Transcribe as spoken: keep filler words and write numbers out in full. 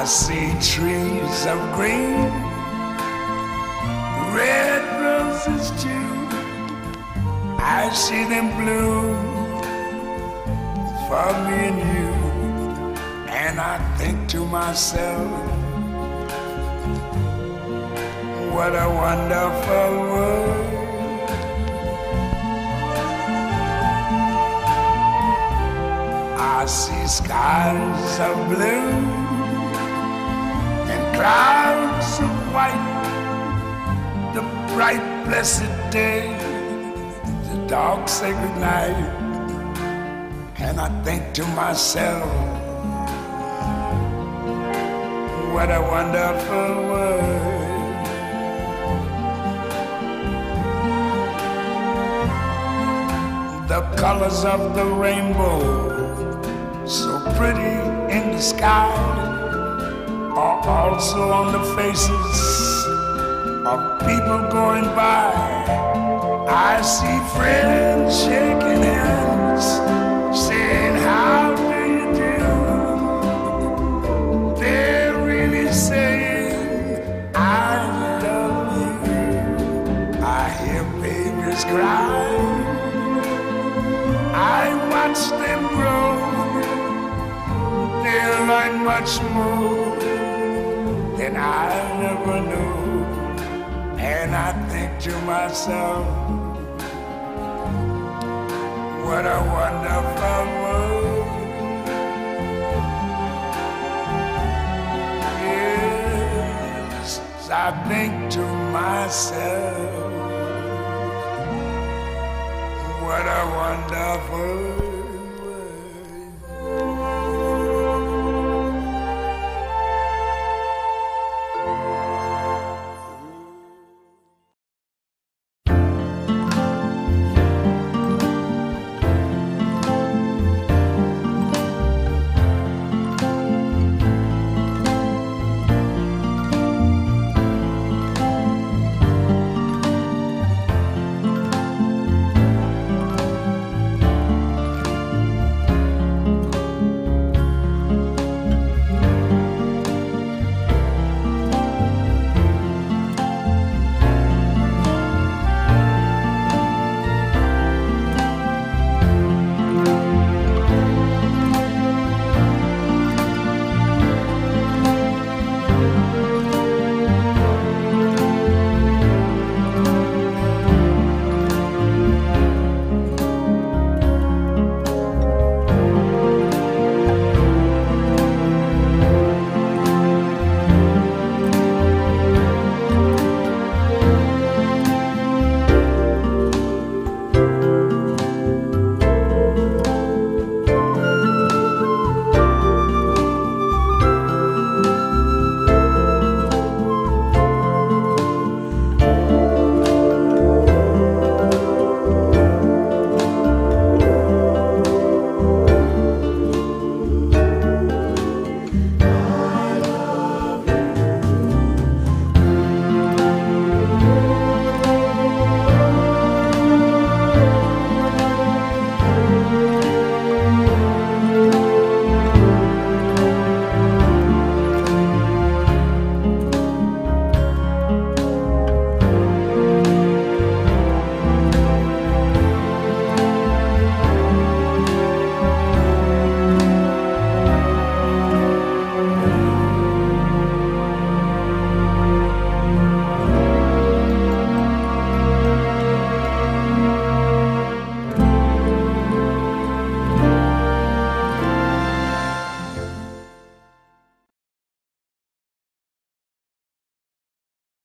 I see trees of green, red roses too. I see them bloom for me and you. And I think to myself, what a wonderful world. I see skies of blue and clouds of white, the bright blessed day, the dark sacred night. And I think to myself, what a wonderful world. The colors of the rainbow, so pretty in the sky, are also on the faces of people going by. I see friends shaking hands, saying, how do you do? They're really saying, I love you. I hear babies cry, I watch them grow. They'll learn much more than I never knew. And I think to myself, what a wonderful world. Yes, I think to myself, what a wonderful